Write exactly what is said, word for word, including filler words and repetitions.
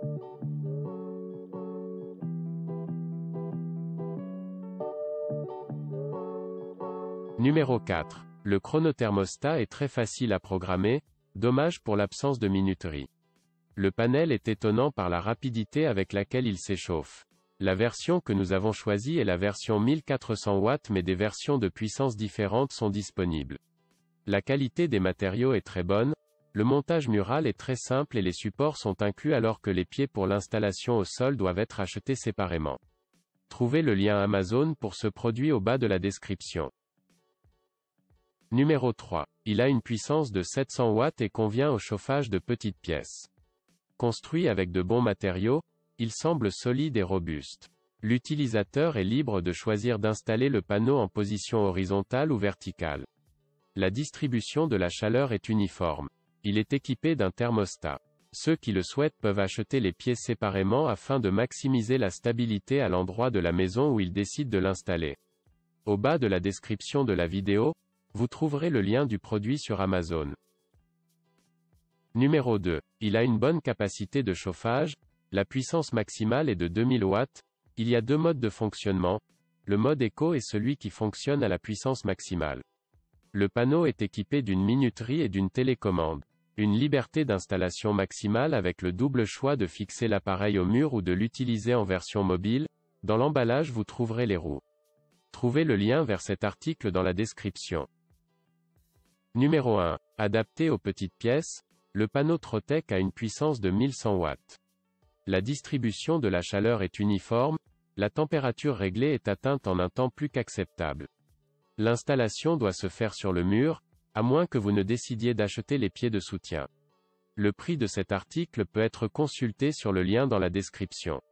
Numéro quatre. Le chronothermostat est très facile à programmer, dommage pour l'absence de minuterie. Le panel est étonnant par la rapidité avec laquelle il s'échauffe. La version que nous avons choisie est la version mille quatre cents watts, mais des versions de puissance différentes sont disponibles. La qualité des matériaux est très bonne, le montage mural est très simple et les supports sont inclus alors que les pieds pour l'installation au sol doivent être achetés séparément. Trouvez le lien Amazon pour ce produit au bas de la description. Numéro trois. Il a une puissance de sept cents watts et convient au chauffage de petites pièces. Construit avec de bons matériaux, il semble solide et robuste. L'utilisateur est libre de choisir d'installer le panneau en position horizontale ou verticale. La distribution de la chaleur est uniforme. Il est équipé d'un thermostat. Ceux qui le souhaitent peuvent acheter les pièces séparément afin de maximiser la stabilité à l'endroit de la maison où ils décident de l'installer. Au bas de la description de la vidéo, vous trouverez le lien du produit sur Amazon. Numéro deux. Il a une bonne capacité de chauffage, la puissance maximale est de deux mille watts, il y a deux modes de fonctionnement, le mode éco est celui qui fonctionne à la puissance maximale. Le panneau est équipé d'une minuterie et d'une télécommande. Une liberté d'installation maximale avec le double choix de fixer l'appareil au mur ou de l'utiliser en version mobile. Dans l'emballage vous trouverez les roues. Trouvez le lien vers cet article dans la description. Numéro un. Adapté aux petites pièces, le panneau Trotec a une puissance de mille cent watts. La distribution de la chaleur est uniforme, la température réglée est atteinte en un temps plus qu'acceptable. L'installation doit se faire sur le mur, à moins que vous ne décidiez d'acheter les pieds de soutien. Le prix de cet article peut être consulté sur le lien dans la description.